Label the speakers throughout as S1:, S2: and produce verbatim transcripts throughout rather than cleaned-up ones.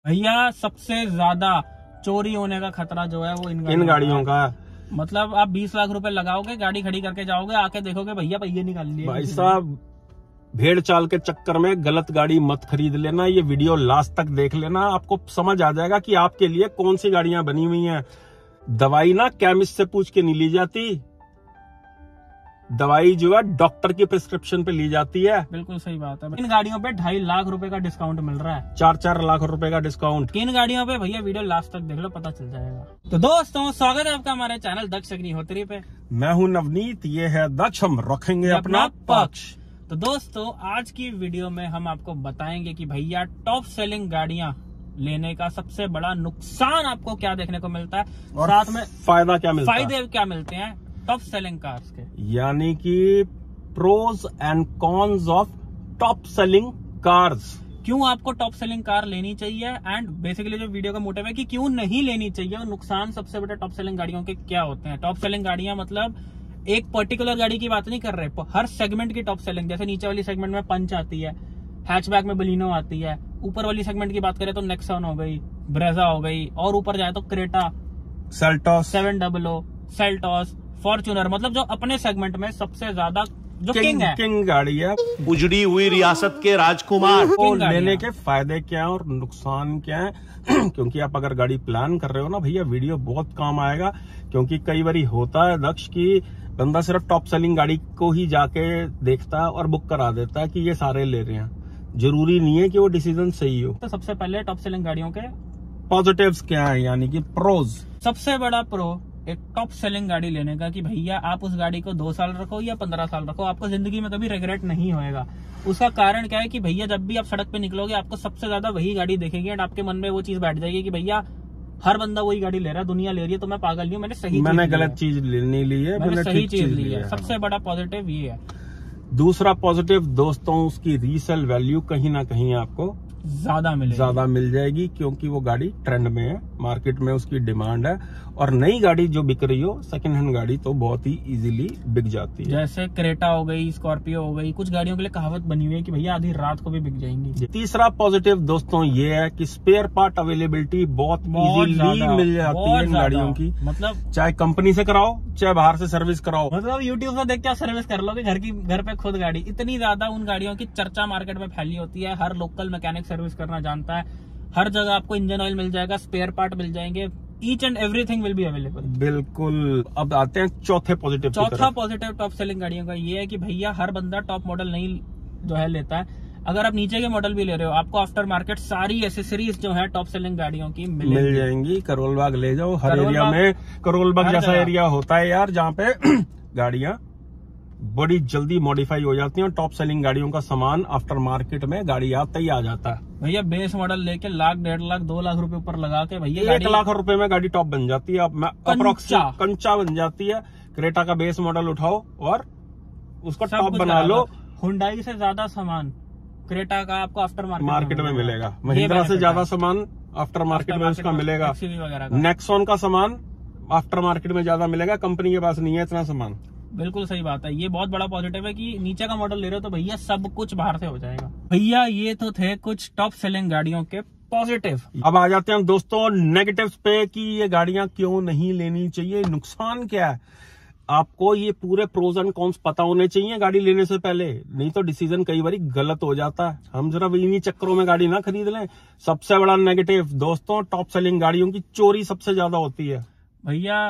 S1: भैया सबसे ज्यादा चोरी होने का खतरा जो है वो इन
S2: इन गाड़ियों का।
S1: मतलब आप बीस लाख रुपए लगाओगे, गाड़ी खड़ी करके जाओगे, आके देखोगे भैया पहिए निकाल लिए।
S2: भाई साहब, भेड़ चाल के चक्कर में गलत गाड़ी मत खरीद लेना। ये वीडियो लास्ट तक देख लेना, आपको समझ आ जाएगा कि आपके लिए कौन सी गाड़ियां बनी हुई हैं। दवाई ना केमिस्ट से पूछ के नहीं ली जाती, दवाई जो है डॉक्टर की प्रिस्क्रिप्शन पे ली जाती है।
S1: बिल्कुल सही बात है। इन गाड़ियों पे ढाई लाख रुपए का डिस्काउंट मिल रहा है,
S2: चार चार लाख रुपए का डिस्काउंट।
S1: किन गाड़ियों पे भैया वीडियो लास्ट तक देख लो, पता चल जाएगा। तो दोस्तों, स्वागत है आपका हमारे चैनल दक्ष अग्निहोत्री पे।
S2: मैं हूं नवनीत, ये है दक्ष, हम रखेंगे अपना पक्ष।
S1: तो दोस्तों, आज की वीडियो में हम आपको बताएंगे कि भैया टॉप सेलिंग गाड़ियां लेने का सबसे बड़ा नुकसान आपको क्या देखने को मिलता है और साथ में
S2: फायदा क्या मिलता है,
S1: फायदे क्या मिलते हैं टॉप सेलिंग कार्स के,
S2: यानी कि pros and cons of top selling cars.
S1: क्यों आपको टॉप सेलिंग कार लेनी चाहिए एंड बेसिकली जो वीडियो का मोटिव है कि क्यों नहीं लेनी चाहिए और नुकसान सबसे बड़े टॉप सेलिंग गाड़ियों के क्या होते हैं। टॉप सेलिंग गाड़ियां मतलब एक पर्टिकुलर गाड़ी की बात नहीं कर रहे, हर सेगमेंट की टॉप सेलिंग। जैसे नीचे वाली सेगमेंट में पंच आती है, हैचबैक में बलिनो आती है, ऊपर वाली सेगमेंट की बात करें तो नेक्सॉन हो गई, ब्रेजा हो गई, और ऊपर जाए तो Creta,
S2: Seltos,
S1: seven double O, Seltos, Fortuner. मतलब जो अपने सेगमेंट में सबसे ज्यादा जो किंग, किंग है,
S2: किंग गाड़ी है,
S3: उजड़ी हुई रियासत के राजकुमार।
S2: तो लेने के फायदे क्या है और नुकसान क्या है क्योंकि आप अगर गाड़ी प्लान कर रहे हो ना भैया, वीडियो बहुत काम आएगा। क्योंकि कई बारी होता है दक्ष की बंदा सिर्फ टॉप सेलिंग गाड़ी को ही जाके देखता है और बुक करा देता है कि ये सारे ले रहे हैं, जरूरी नहीं है कि वो डिसीजन सही हो।
S1: तो सबसे पहले टॉप सेलिंग गाड़ियों के
S2: पॉजिटिव्स क्या है, यानी कि प्रोज।
S1: सबसे बड़ा प्रो एक टॉप सेलिंग गाड़ी लेने का कि भैया आप उस गाड़ी को दो साल रखो या पंद्रह साल रखो, आपको जिंदगी में कभी रिग्रेट नहीं होएगा। उसका कारण क्या है कि भैया जब भी आप सड़क पे निकलोगे आपको सबसे ज्यादा वही गाड़ी देखेगी एंड आपके मन में वो चीज बैठ जाएगी कि भैया हर बंदा वही गाड़ी ले रहा है, दुनिया ले रही है, तो मैं पागल नहीं हूँ, मैंने सही
S2: मैंने गलत चीज नहीं ली है,
S1: मैंने सही चीज ली है। सबसे बड़ा पॉजिटिव ये है।
S2: दूसरा पॉजिटिव दोस्तों, उसकी रीसेल वैल्यू कहीं ना कहीं आपको
S1: ज्यादा मिलेगी,
S2: ज्यादा मिल जाएगी, क्योंकि वो गाड़ी ट्रेंड में है, मार्केट में उसकी डिमांड है। और नई गाड़ी जो बिक रही हो, सेकंड हैंड गाड़ी तो बहुत ही इजीली बिक जाती है।
S1: जैसे क्रेटा हो गई, स्कॉर्पियो हो गई, कुछ गाड़ियों के लिए कहावत बनी हुई है कि भैया आधी रात को भी बिक जाएंगी।
S2: तीसरा पॉजिटिव दोस्तों ये है कि स्पेयर पार्ट अवेलेबिलिटी बहुत इजीली मिल जाती है इन गाड़ियों की।
S1: मतलब
S2: चाहे कंपनी से कराओ चाहे बाहर से सर्विस कराओ,
S1: मतलब यूट्यूब से देख के सर्विस कर लोगे, घर की घर पे खुद गाड़ी। इतनी ज्यादा उन गाड़ियों की चर्चा मार्केट में फैली होती है, हर लोकल मैकेनिक सर्विस करना जानता है, हर जगह आपको इंजन ऑयल मिल जाएगा, स्पेयर पार्ट मिल जाएंगे, each and everything will be available.
S2: बिल्कुल। अब आते हैं चौथे पॉजिटिव।
S1: चौथा पॉजिटिव टॉप सेलिंग गाड़ियों का ये है कि भैया हर बंदा टॉप मॉडल नहीं जो है लेता है। अगर आप नीचे के मॉडल भी ले रहे हो, आपको आफ्टर मार्केट सारी एसेसरीज जो है टॉप सेलिंग गाड़ियों की
S2: मिल जाएंगी। करोल बाग ले जाओ, हर एरिया में करोल बाग जैसा एरिया होता है यार, जहाँ पे गाड़ियां बड़ी जल्दी मॉडिफाई हो जाती हैं और टॉप सेलिंग गाड़ियों का सामान आफ्टर मार्केट में गाड़ी आते ही आ जाता है।
S1: भैया बेस मॉडल लेके लाख डेढ़ लाख दो लाख रुपए ऊपर लगा के भैया
S2: एक लाख रुपए में गाड़ी टॉप बन जाती है, अब अप्रोक्स कंचा बन जाती है। क्रेटा का बेस मॉडल उठाओ और उसका टॉप बना लो।
S1: हुंडई से ज्यादा सामान क्रेटा का आपको आफ्टर मार्केट
S2: मार्केट में मिलेगा, महिंद्रा से ज्यादा सामान आफ्टर मार्केट में उसका मिलेगा, नेक्सॉन का सामान आफ्टर मार्केट में ज्यादा मिलेगा, कंपनी के पास नहीं है इतना सामान।
S1: बिल्कुल सही बात है। ये बहुत बड़ा पॉजिटिव है कि नीचे का मॉडल ले रहे हो तो भैया सब कुछ बाहर से हो जाएगा। भैया ये तो थे कुछ टॉप सेलिंग गाड़ियों के पॉजिटिव।
S2: अब आ जाते हैं दोस्तों नेगेटिव्स पे कि ये गाड़ियां क्यों नहीं लेनी चाहिए, नुकसान क्या है। आपको ये पूरे प्रोज एंड कॉन्स पता होने चाहिए गाड़ी लेने से पहले, नहीं तो डिसीजन कई बार गलत हो जाता है। हम जरा इन्हीं चक्करों में गाड़ी ना खरीद लें। सबसे बड़ा नेगेटिव दोस्तों, टॉप सेलिंग गाड़ियों की चोरी सबसे ज्यादा होती है।
S1: भैया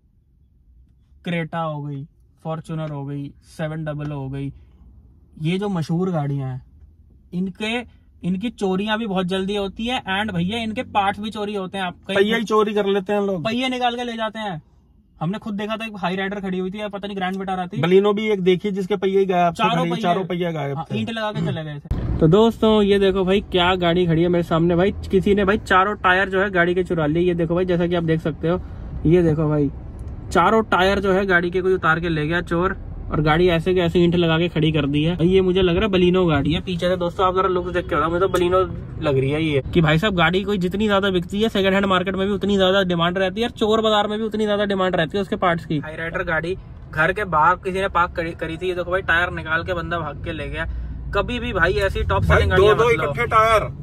S1: क्रेटा हो गई, फॉर्च्यूनर हो गई, सेवन डबल हो गई, ये जो मशहूर गाड़ियां हैं इनके इनकी चोरियां भी बहुत जल्दी होती है एंड भैया इनके पार्ट्स भी चोरी होते हैं। आप
S2: पहिया ही चोरी कर लेते हैं लोग,
S1: पहिए निकाल के ले जाते हैं। हमने खुद देखा था, एक हाई राइडर खड़ी हुई थी, पता नहीं ग्रैंड विटारा थी,
S2: बलिनो भी एक देखी जिसके पहिए ही गायब,
S1: चारों पहिए
S2: चारों पहिए गायब,
S1: ईंट लगा के चले गए थे। तो दोस्तों ये देखो भाई क्या गाड़ी खड़ी है मेरे सामने। भाई किसी ने भाई चारों टायर जो है गाड़ी के चुरा लिए। ये देखो भाई, जैसा कि आप देख सकते हो, ये देखो भाई चारों टायर जो है गाड़ी के कोई उतार के ले गया चोर, और गाड़ी ऐसे के ऐसे ईंट लगा के खड़ी कर दी है। ये मुझे लग रहा है बलिनो गाड़ी है पीछे से। दोस्तों आप जरा लुक देख के होगा, मुझे तो बलिनो लग रही है ये। कि भाई साहब गाड़ी कोई जितनी ज्यादा बिकती है सेकंड हैंड मार्केट में भी उतनी ज्यादा डिमांड रहती है, और चोर बाजार में भी उतनी ज्यादा डिमांड रहती है उसके पार्ट्स की। हाई राइडर गाड़ी घर के बाहर किसी ने पार्क करी थी, ये देखो भाई टायर निकाल के बंदा भाग के ले गया। कभी भी भाई ऐसी टॉप सेलिंग गाड़ियां
S2: दो दो इकट्ठे टायर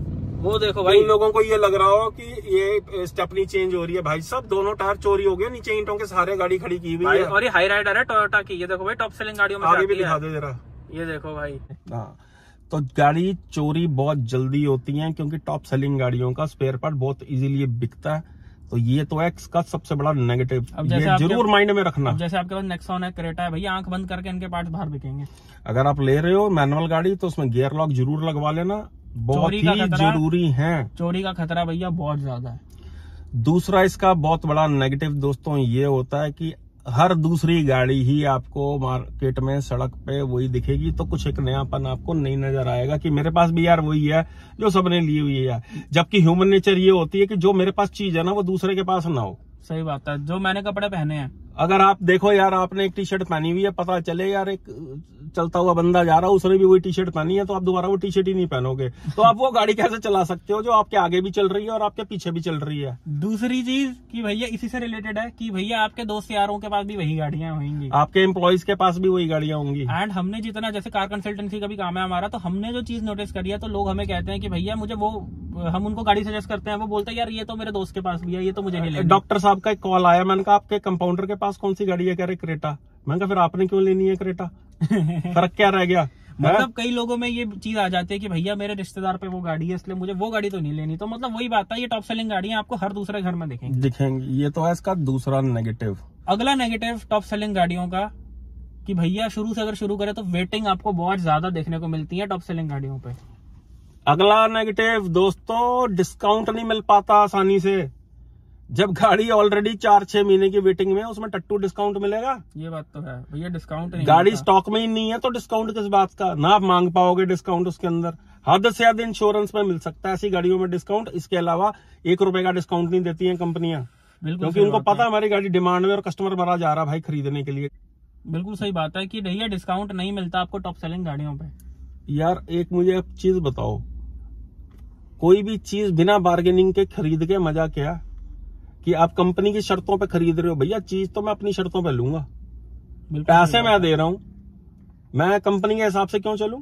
S1: वो देखो भाई,
S2: इन लोगों को ये लग रहा हो कि ये स्टेपनी चेंज हो रही है, भाई सब दोनों टायर चोरी हो गए, नीचे ईंटों के सहारे गाड़ी खड़ी की हुई है।
S1: और ये हाई राइडर है टोयोटा की, ये देखो भाई टॉप सेलिंग गाड़ियों में
S2: आगे भी दिखा दो जरा,
S1: ये देखो भाई।
S2: हाँ, तो गाड़ी चोरी बहुत जल्दी होती है क्योंकि टॉप सेलिंग गाड़ियों का स्पेयर पार्ट बहुत इजीली बिकता है। तो ये तो एक्स का सबसे बड़ा नेगेटिव, ये जरूर माइंड में रखना।
S1: जैसे आपके पास नेक्सॉन है, क्रेटा है, भैया आंख बंद करके इनके पार्ट्स बाहर बिकेंगे।
S2: अगर आप ले रहे हो मैनुअल गाड़ी तो उसमें गियर लॉक जरूर लगवा लेना, बहुत ही जरूरी है।
S1: चोरी का खतरा भैया बहुत ज्यादा है।
S2: दूसरा इसका बहुत बड़ा नेगेटिव दोस्तों ये होता है कि हर दूसरी गाड़ी ही आपको मार्केट में सड़क पे वही दिखेगी, तो कुछ एक नयापन आपको नहीं नजर आएगा कि मेरे पास भी यार वही है जो सबने ली हुई है। जबकि ह्यूमन नेचर ये होती है कि जो मेरे पास चीज है ना वो दूसरे के पास ना हो।
S1: सही बात है, जो मैंने कपड़े पहने हैं,
S2: अगर आप देखो यार आपने एक टी शर्ट पहनी हुई है, पता चले यार एक चलता हुआ बंदा जा रहा है उसने भी वही टी शर्ट पहनी है, तो आप दोबारा वो टी शर्ट ही नहीं पहनोगे, तो आप वो गाड़ी कैसे चला सकते हो जो आपके आगे भी चल रही है और आपके पीछे भी चल रही है।
S1: दूसरी चीज कि भैया इसी से रिलेटेड है कि भैया आपके दोस्त यारों के पास भी वही गाड़ियां होंगी,
S2: आपके एम्प्लॉइज के पास भी वही गाड़ियां होंगी।
S1: एंड हमने जितना, जैसे कार कंसल्टेंसी का भी काम है हमारा, तो हमने जो चीज नोटिस करी है, तो लोग हमें कहते हैं कि भैया मुझे वो, हम उनको गाड़ी सजेस्ट करते हैं, वो बोलते हैं यार ये तो मेरे दोस्त के पास भी है, ये तो मुझे नहीं लेनी।
S2: डॉक्टर साहब का एक कॉल आया, मैंने कहा आपके कंपाउंडर के पास कौन सी गाड़ी है, कह रहे क्रेटा। मैंने कहा फिर आपने क्यों लेनी है क्रेटा, फर्क क्या रह गया।
S1: मतलब कई लोगों में ये चीज आ जाती है कि भैया मेरे रिश्तेदार पे वो गाड़ी है इसलिए मुझे वो गाड़ी तो नहीं लेनी। तो मतलब वही बात है, ये टॉप सेलिंग गाड़ियां आपको हर दूसरे घर में दिखेंगी
S2: दिखेंगी ये तो है इसका दूसरा नेगेटिव।
S1: अगला नेगेटिव टॉप सेलिंग गाड़ियों का कि भैया शुरू से अगर शुरू करें तो वेटिंग आपको बहुत ज्यादा देखने को मिलती है टॉप सेलिंग गाड़ियों पे।
S2: अगला नेगेटिव दोस्तों, डिस्काउंट नहीं मिल पाता आसानी से। जब गाड़ी ऑलरेडी चार छह महीने की वेटिंग में, उसमें टट्टू डिस्काउंट मिलेगा?
S1: ये बात तो है भैया, डिस्काउंट नहीं,
S2: गाड़ी स्टॉक में ही नहीं है तो डिस्काउंट किस बात का, ना आप मांग पाओगे डिस्काउंट उसके अंदर। हद से ज्यादा इंश्योरेंस में मिल सकता है ऐसी गाड़ियों में डिस्काउंट, इसके अलावा एक रुपए का डिस्काउंट नहीं देती है कंपनियां, क्योंकि उनको पता है हमारी गाड़ी डिमांड में और कस्टमर भरा जा रहा है भाई खरीदने के लिए।
S1: बिल्कुल सही बात है कि भैया डिस्काउंट नहीं मिलता आपको टॉप सेलिंग गाड़ियों पे।
S2: यार एक मुझे एक चीज बताओ, कोई भी चीज बिना बार्गेनिंग के खरीद के मजा क्या, कि आप कंपनी की शर्तों पे खरीद रहे हो। भैया चीज तो मैं अपनी शर्तों पे लूंगा, पैसे मैं दे रहा हूं, मैं कंपनी के हिसाब से क्यों चलूं।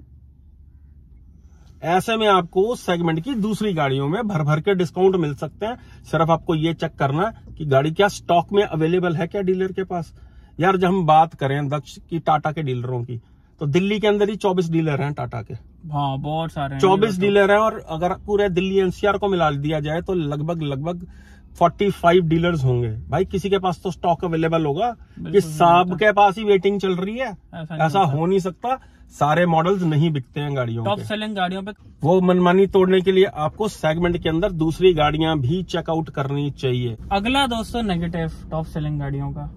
S2: ऐसे में आपको उस सेगमेंट की दूसरी गाड़ियों में भर भर के डिस्काउंट मिल सकते हैं। सिर्फ आपको ये चेक करना है कि गाड़ी क्या स्टॉक में अवेलेबल है क्या डीलर के पास। यार जब हम बात करें दक्ष की, टाटा के डीलरों की, तो दिल्ली के अंदर ही चौबीस डीलर हैं टाटा के।
S1: हाँ बहुत सारे
S2: चौबीस डीलर हैं, और अगर पूरे दिल्ली एनसीआर को मिला दिया जाए तो लगभग लगभग पैंतालीस डीलर्स होंगे। भाई किसी के पास तो स्टॉक अवेलेबल होगा कि साहब के पास ही वेटिंग चल रही है, ऐसा, ऐसा हो नहीं सकता। सारे मॉडल्स नहीं बिकते हैं गाड़ियों
S1: टॉप सेलिंग गाड़ियों पे।
S2: वो मनमानी तोड़ने के लिए आपको सेगमेंट के अंदर दूसरी गाड़ियां भी चेकआउट करनी चाहिए।
S1: अगला दोस्तों नेगेटिव टॉप सेलिंग गाड़ियों का,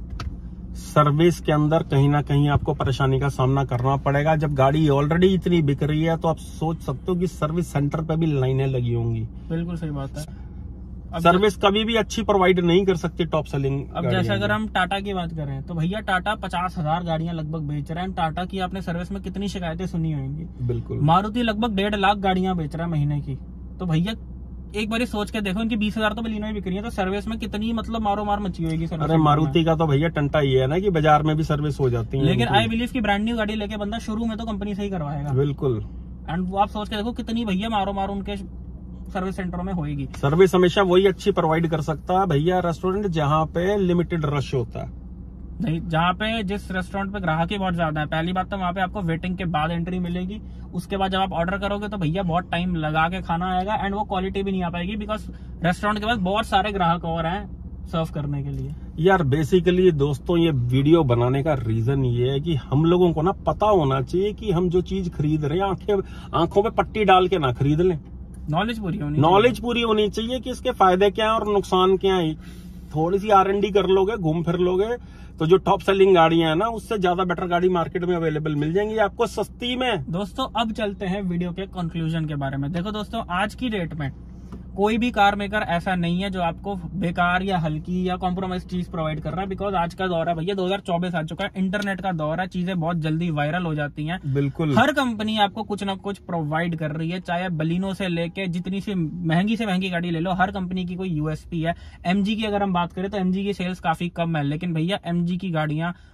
S2: सर्विस के अंदर कहीं ना कहीं आपको परेशानी का सामना करना पड़ेगा। जब गाड़ी ऑलरेडी इतनी बिक रही है तो आप सोच सकते हो कि सर्विस सेंटर पे भी लाइनें लगी होंगी।
S1: बिल्कुल सही बात है।
S2: सर्विस कभी भी अच्छी प्रोवाइड नहीं कर सकती टॉप सेलिंग।
S1: अब जैसे अगर हम टाटा की बात करें तो भैया टाटा पचास हजार गाड़ियां लगभग बेच रहे हैं। टाटा की आपने सर्विस में कितनी शिकायतें सुनी होंगी।
S2: बिल्कुल।
S1: मारुति लगभग डेढ़ लाख गाड़ियां बेच रहा है महीने की। तो भैया एक बार सोच के देखो, इनकी बीस हजार तो बलिनो ही बिक रही है, तो सर्विस में कितनी मतलब मारो मार मची होगी।
S2: अरे मारुति का तो भैया टंटा ये है ना कि बाजार में भी सर्विस हो जाती है।
S1: लेकिन आई बिलीव की ब्रांड न्यू गाड़ी लेके बंदा शुरू में तो कंपनी से ही करवाएगा।
S2: बिल्कुल।
S1: एंड वो आप सोच के देखो कितनी भैया मारो मारो उनके सर्विस सेंटरों में होगी।
S2: सर्विस हमेशा वही अच्छी प्रोवाइड कर सकता है भैया रेस्टोरेंट जहाँ पे लिमिटेड रश होता है।
S1: नहीं, जहाँ पे जिस रेस्टोरेंट पे ग्राहक ही बहुत ज्यादा है, पहली बात तो वहाँ पे आपको वेटिंग के बाद एंट्री मिलेगी। उसके बाद जब आप ऑर्डर करोगे तो भैया बहुत टाइम लगा के खाना आएगा, एंड वो क्वालिटी भी नहीं आ पाएगी, बिकॉज रेस्टोरेंट के पास बहुत सारे ग्राहक और हैं सर्व करने के लिए।
S2: यार बेसिकली दोस्तों ये वीडियो बनाने का रीजन ये है कि हम लोगों को ना पता होना चाहिए कि हम जो चीज खरीद रहे हैं आंखें आंखों पे पट्टी डाल के ना खरीद लें।
S1: नॉलेज पूरी होनी
S2: नॉलेज पूरी होनी चाहिए कि इसके फायदे क्या है और नुकसान क्या है। थोड़ी सी आर एन डी कर लोगे, घूम फिर लोगे, तो जो टॉप सेलिंग गाड़ियां हैं ना उससे ज्यादा बेटर गाड़ी मार्केट में अवेलेबल मिल जाएंगी आपको सस्ती में।
S1: दोस्तों अब चलते हैं वीडियो के कंक्लूजन के बारे में। देखो दोस्तों, आज की डेट में कोई भी कार मेकर ऐसा नहीं है जो आपको बेकार या हल्की या कॉम्प्रोमाइज चीज प्रोवाइड कर रहा है, बिकॉज आज का दौर है भैया, दो हज़ार चौबीस आ चुका है, इंटरनेट का दौर है, चीजें बहुत जल्दी वायरल हो जाती हैं।
S2: बिल्कुल।
S1: हर कंपनी आपको कुछ ना कुछ प्रोवाइड कर रही है, चाहे बलिनो से लेके जितनी सी महंगी से महंगी गाड़ी ले लो, हर कंपनी की कोई यूएसपी है। एमजी की अगर हम बात करें तो एमजी की सेल्स काफी कम है, लेकिन भैया एमजी की गाड़ियां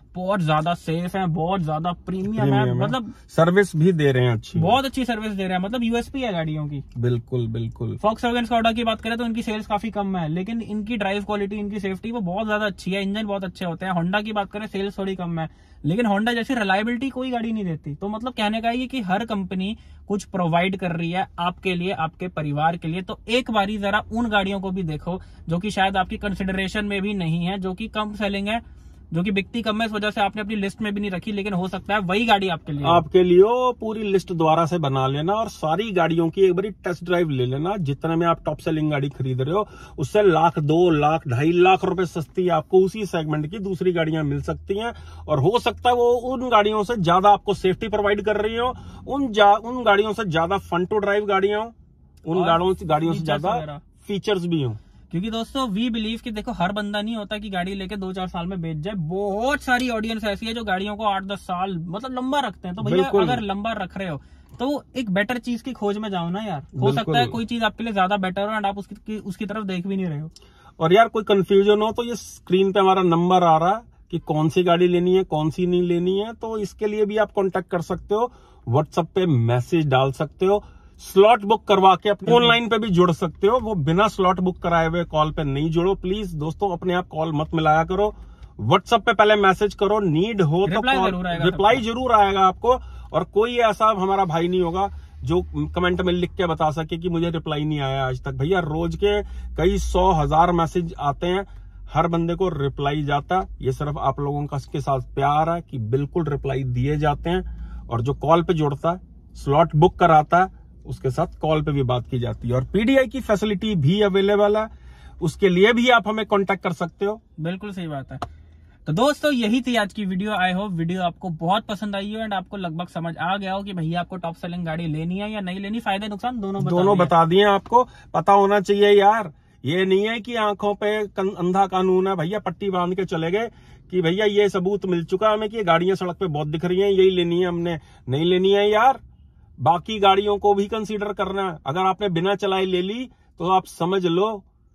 S1: बहुत ज्यादा सेफ है, बहुत ज्यादा प्रीमियम है, मतलब
S2: सर्विस भी दे रहे हैं अच्छी,
S1: बहुत अच्छी सर्विस दे रहे हैं, मतलब यूएसपी है गाड़ियों की।
S2: बिल्कुल बिल्कुल।
S1: फॉक्सवैगन स्कोडा की बात करें तो इनकी सेल्स काफी कम है, लेकिन इनकी ड्राइव क्वालिटी, इनकी सेफ्टी वो बहुत ज्यादा अच्छी है, इंजन बहुत अच्छे होते हैं। होंडा की बात करें सेल्स थोड़ी कम है, लेकिन होंडा जैसी रिलायबिलिटी कोई गाड़ी नहीं देती। तो मतलब कहने का ये कि हर कंपनी कुछ प्रोवाइड कर रही है आपके लिए, आपके परिवार के लिए। तो एक बारी जरा उन गाड़ियों को भी देखो जो कि शायद आपकी कंसिडरेशन में भी नहीं है, जो कि कम सेलिंग है, जो कि बिकती कम है, इस वजह से आपने अपनी लिस्ट में भी नहीं रखी, लेकिन हो सकता है वही गाड़ी आपके लिए
S2: आपके लिए हो। पूरी लिस्ट दोबारा से बना लेना और सारी गाड़ियों की एक बारी टेस्ट ड्राइव ले लेना। जितने में आप टॉप सेलिंग गाड़ी खरीद रहे हो उससे लाख, दो लाख, ढाई लाख रुपए सस्ती आपको उसी सेगमेंट की दूसरी गाड़ियां मिल सकती हैं। और हो सकता है वो उन गाड़ियों से ज्यादा आपको सेफ्टी प्रोवाइड कर रही हो, उन उन गाड़ियों से ज्यादा फन टू ड्राइव गाड़ियां हो, उन गाड़ियों गाड़ियों से ज्यादा फीचर्स भी हो।
S1: क्योंकि दोस्तों वी बिलीव कि देखो हर बंदा नहीं होता कि गाड़ी लेके दो चार साल में बेच जाए। बहुत सारी ऑडियंस ऐसी है जो गाड़ियों को आठ दस साल मतलब लंबा रखते हैं। तो भैया अगर लंबा रख रहे हो तो एक बेटर चीज की खोज में जाओ ना यार। हो सकता है कोई चीज आपके लिए ज्यादा बेटर हो एंड आप उसकी उसकी तरफ देख भी नहीं रहे हो।
S2: और यार कोई कंफ्यूजन हो तो ये स्क्रीन पे हमारा नंबर आ रहा है कि कौन सी गाड़ी लेनी है, कौन सी नहीं लेनी है, तो इसके लिए भी आप कॉन्टेक्ट कर सकते हो, व्हाट्सएप पे मैसेज डाल सकते हो, स्लॉट बुक करवा के अपने ऑनलाइन पे भी जुड़ सकते हो। वो बिना स्लॉट बुक कराए हुए कॉल पे नहीं जुड़ो प्लीज दोस्तों, अपने आप कॉल मत मिलाया करो। व्हाट्सएप पे पहले मैसेज करो, नीड हो तो कॉल, रिप्लाई जरूर आएगा आपको। और कोई ऐसा हमारा भाई नहीं होगा जो कमेंट में लिख के बता सके कि मुझे रिप्लाई नहीं आया आज तक। भैया रोज के कई सौ हजार मैसेज आते हैं, हर बंदे को रिप्लाई जाता। ये सिर्फ आप लोगों का इसके साथ प्यार है कि बिल्कुल रिप्लाई दिए जाते हैं। और जो कॉल पे जुड़ता है, स्लॉट बुक कराता है, उसके साथ कॉल पे भी बात की जाती है। और पीडीआई की फैसिलिटी भी अवेलेबल है, उसके लिए भी आप हमें कांटेक्ट कर सकते हो।
S1: बिल्कुल सही बात है। तो दोस्तों यही थी आज की वीडियो। आई होप वीडियो आपको बहुत पसंद आई हो एंड आपको लगभग समझ आ गया हो कि भैया आपको टॉप सेलिंग गाड़ी लेनी है या नहीं लेनी, फायदे नुकसान दोनों बता
S2: दोनों बता दिए। आपको पता होना चाहिए यार, ये नहीं है कि आंखों पे अंधा कानून है भैया, पट्टी बांध के चले गए कि भैया ये सबूत मिल चुका हमें कि गाड़ियां सड़क पे बहुत दिख रही हैं, यही लेनी है, हमने नहीं लेनी है यार। बाकी गाड़ियों को भी कंसीडर करना है। अगर आपने बिना चलाए ले ली तो आप समझ लो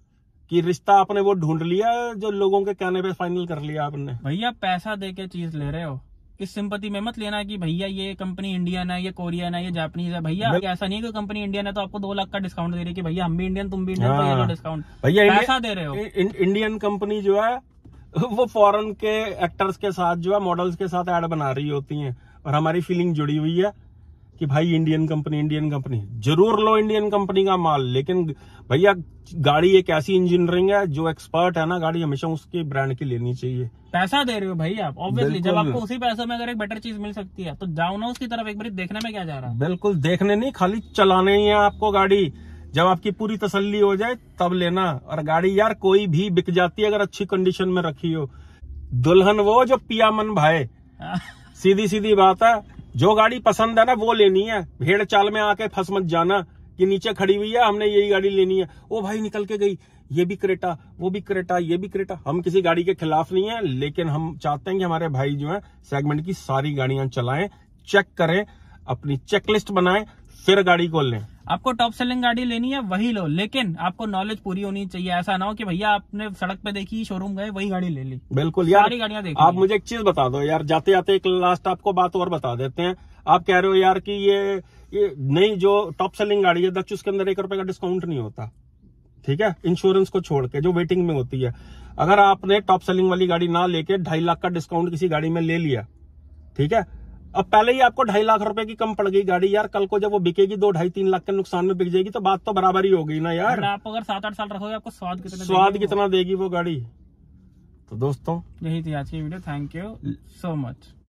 S2: कि रिश्ता आपने वो ढूंढ लिया जो लोगों के कहने पे फाइनल कर लिया आपने।
S1: भैया पैसा दे के चीज ले रहे हो, इस सिंपैथी में मत लेना कि भैया ये कंपनी इंडियन है, ये कोरियन है, ये जापानीज है। भैया ऐसा नहीं है कि कंपनी इंडियन है तो आपको दो लाख का डिस्काउंट दे रही है कि भैया हम भी इंडियन तुम भी इंडियन, तो ये लो डिस्काउंट।
S2: भैया
S1: पैसा दे रहे हो।
S2: इंडियन कंपनी जो है वो फॉरेन के एक्टर्स के साथ जो है मॉडल्स के साथ ऐड बना रही होती है, और हमारी फीलिंग जुड़ी हुई है कि भाई इंडियन कंपनी, इंडियन कंपनी जरूर लो इंडियन कंपनी का माल। लेकिन भैया गाड़ी एक ऐसी इंजीनियरिंग है, जो एक्सपर्ट है ना गाड़ी, हमेशा उसके ब्रांड की लेनी चाहिए।
S1: पैसा दे रहे हो भाई आप, ऑब्वियसली जब आपको उसी पैसों में अगर एक बेटर चीज मिल सकती है तो जाओ ना उसकी तरफ, एक बार देखने में क्या जा रहा है।
S2: बिल्कुल देखने नहीं, खाली चलाने ही है आपको गाड़ी। जब आपकी पूरी तसल्ली हो जाए तब लेना। और गाड़ी यार कोई भी बिक जाती है अगर अच्छी कंडीशन में रखी हो। दुल्हन वो जो पिया मन भाई, सीधी सीधी बात है। जो गाड़ी पसंद है ना वो लेनी है, भेड़ चाल में आके फंस मत जाना कि नीचे खड़ी हुई है हमने यही गाड़ी लेनी है, ओ भाई निकल के गई, ये भी क्रेटा, वो भी क्रेटा, ये भी क्रेटा। हम किसी गाड़ी के खिलाफ नहीं है, लेकिन हम चाहते हैं कि हमारे भाई जो है सेगमेंट की सारी गाड़ियां चलाएं, चेक करें, अपनी चेकलिस्ट बनाएं, फिर गाड़ी को लें।
S1: आपको टॉप सेलिंग गाड़ी लेनी है वही लो, लेकिन आपको नॉलेज पूरी होनी चाहिए। ऐसा ना हो कि भैया आपने सड़क पे देखी, शोरूम गए, वही गाड़ी ले ली।
S2: बिल्कुल यार,
S1: सारी गाड़ियां देखी।
S2: आप मुझे एक चीज बता दो यार, जाते जाते एक लास्ट आपको बात और बता देते हैं। आप कह रहे हो यार कि ये ये नई जो टॉप सेलिंग गाड़ी है दक्ष, उसके अंदर एक रुपए का डिस्काउंट नहीं होता, ठीक है, इंश्योरेंस को छोड़ के जो वेटिंग में होती है। अगर आपने टॉप सेलिंग वाली गाड़ी ना लेके ढाई लाख का डिस्काउंट किसी गाड़ी में ले लिया, ठीक है, अब पहले ही आपको ढाई लाख रुपए की कम पड़ गई गाड़ी यार, कल को जब वो बिकेगी दो ढाई तीन लाख के नुकसान में बिक जाएगी, तो बात तो बराबर ही हो गई ना यार।
S1: आप अगर सात आठ साल रखोगे आपको स्वाद कितना
S2: स्वाद कितना देगी वो गाड़ी। तो दोस्तों
S1: यही थी आज की video. Thank you so much.